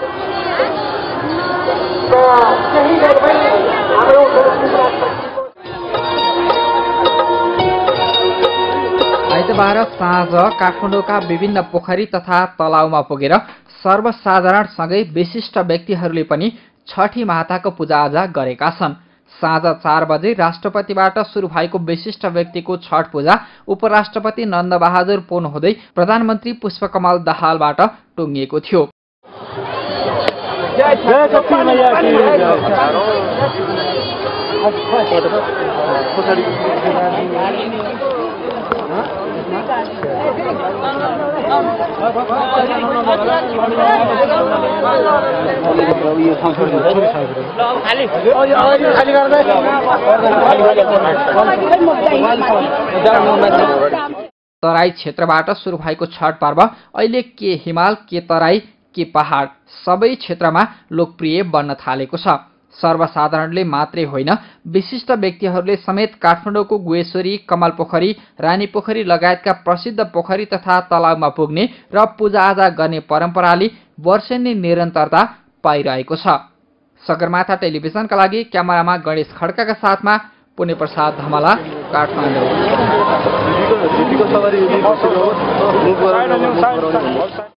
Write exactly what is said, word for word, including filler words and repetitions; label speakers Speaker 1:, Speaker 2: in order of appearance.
Speaker 1: आइतबार साँझ काठमाडौँका विभिन्न पोखरी तथा तलाउमा पुगेर सर्वसाधारणसँगै विशिष्ट व्यक्तिहरूले पनि छठी माताको पूजाआजा गरेका छन्। साँझ चार बजे राष्ट्रपतिबाट सुरु भएको विशिष्ट व्यक्तिको छठ पूजा उपराष्ट्रपति नन्दबहादुर पुन हुँदै प्रधानमन्त्री पुष्पकमल दाहालबाट टुङ्गिएको थियो। तराई क्षेत्रबाट सुरु भएको छठ पर्व अहिले के हिमाल के तराई के पहाड सबै क्षेत्रमा लोकप्रिय बन्न थालेको छ। सर्वसाधारणले मात्रै होइन विशिष्ट व्यक्तिहरूले समेत काठमाडौँको गुहेश्वरी, कमल पोखरी, रानी पोखरी लगायतका प्रसिद्ध पोखरी तथा तलाउमा पुग्ने र पूजाआजा गर्ने परम्पराले वर्षेनी निरन्तरता पाइरहेको छ। सगरमाथा टेलिभिजनका लागि क्यामेरामा गणेश खड्काका साथमा पुण्य प्रसाद धमला, काठमाडौँ।